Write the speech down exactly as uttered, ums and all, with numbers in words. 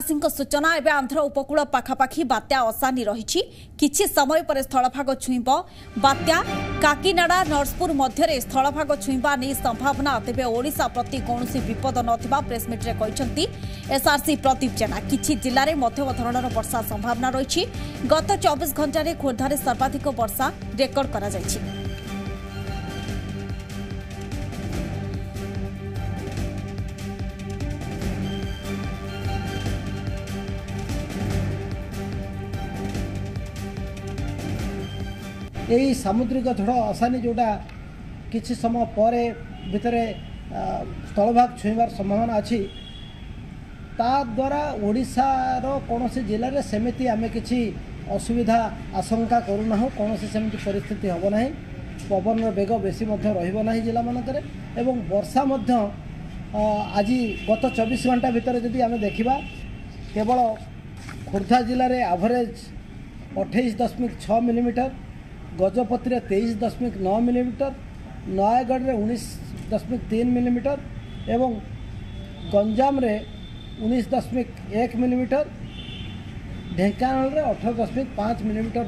सूचना एवं आंध्र उपकूल पाखापाखी बात्या असानी रही किछि समय पर स्थलभाग छुईब बात्या काकीनाडा नरसपुर मध्य स्थलभाग छुईबा नहीं संभावना तेबे ओडिशा प्रति कौन विपद नथिबा प्रेसमिट्रे कहते एसआरसी प्रदीप जेना किछि जिले में मध्यम धरणर वर्षा संभावना रही गत चौबीस घंटे खोर्धारे सर्वाधिक वर्षा रेकर्ड करा जायछि। यही सामुद्रिक झड़ असानी जोटा किसी समय पर भितर स्थलभाग छुईबार संभावना अच्छी ता द्वारा ओडिशार कौन जिले में सेमती आम कि असुविधा आशंका करूना कौन सेमती परिस्थिति हम ना पवन बेग बेसी रही जिला मानक एवं वर्षा आज गत चौबीस घंटा भितर जदि आम देखा केवल खोर्धा जिले में एवरेज अठाईस दशमिक छः मिलीमीटर गजपति तेईस दशमिक नौ मिलीमीटर नयगढ़ में उन्नीस दशमिक तीन मिलीमीटर एवं गंजाम रे उन्नीस दशमिक एक मिलीमीटर ढेंकानाल रे अठारह दशमिक पाँच मिलीमीटर